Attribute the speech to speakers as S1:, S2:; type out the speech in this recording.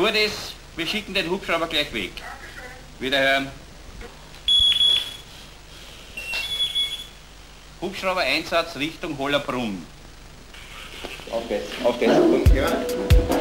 S1: Gut ist, wir schicken den Hubschrauber gleich weg. Wiederhören. Hubschrauber-Einsatz Richtung Hollerbrunn.
S2: Auf geht's. Ja.